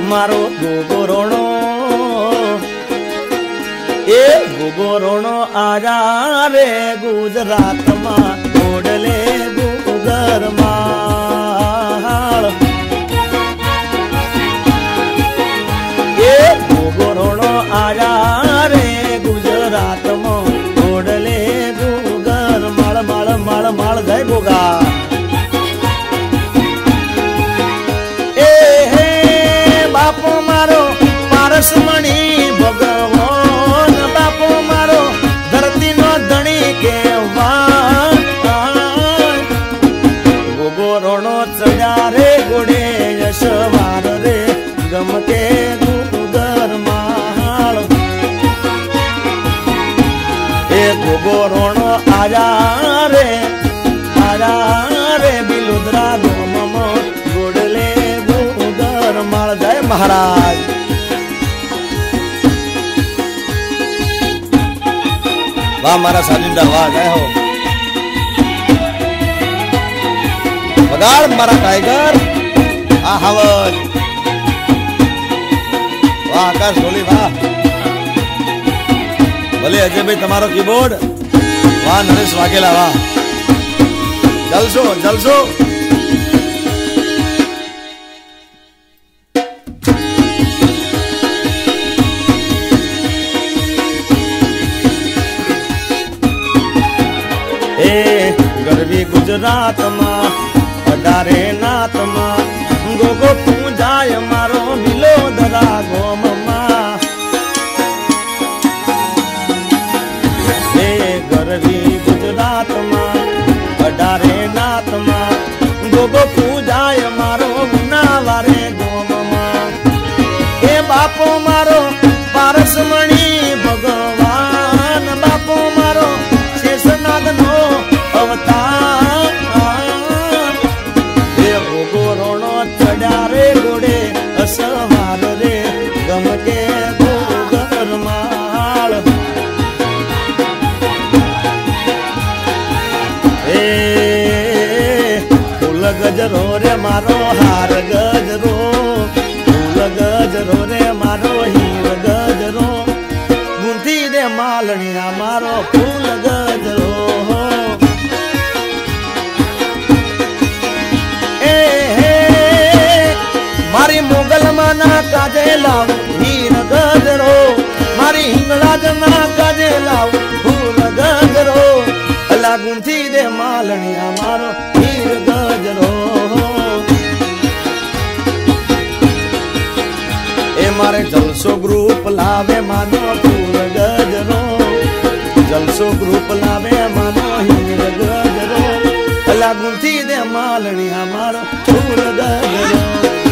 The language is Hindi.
मारो गोगो रोणो ए गोगो रोणो आजा रे गुजरात मा ओडले गुगर माल ए गोगो रोणो आजा रे गुजरात मा ओडले गुगर माल माल माल माल जय गोगा बापो मारो पारसमणी भगवान बापो मारो धरती नो धणी केवान गोगो रोणो चढ़ा रे गोड़े यशवार रे गमके गुगर माल ए गोगो रोणो आजा रे बिलुद्रा गोमम गोडले माल जय महाराज वाह मारा साजिंदा वाह जय हो बगाड़ मारा टाइगर आ हवन वाह आकाश ढोली वाह भले अजय भाई तमारो कीबोर्ड वाह नरेश वाघेला वाह जलसो जलसो गुजरात मां अडारे नाथ मां गोगो पूजाय मारो मिलो दरा गोम मां ए गरवी गुजरात मां अडारे नाथ मां गोगो पूजाय मारो मुनावारे गोम मां ए बापो मारो पारसमणी भगवान बापो मारो शेषनाग नो अवतार रे गोड़े असवार रे गमके गोगर माल ए फूल गजरो रे मारो हार गजरो फूल गजरो रे मारो हीर गजरो गुंथी दे मालनिया मारो फूल गजरो मारी मोगल माना काजे लाव हीर गजरो मारी हिंगलाज ना काजे लाव फूल गजरो अला गुंथी दे मालनिया मारो हीर गजरो ए मारे जलसो ग्रुप लावे मानो फूल गजरो जलसो ग्रुप लावे मानो हीर गजरो अला गुंथी दे मालनिया मारो फूल गजरो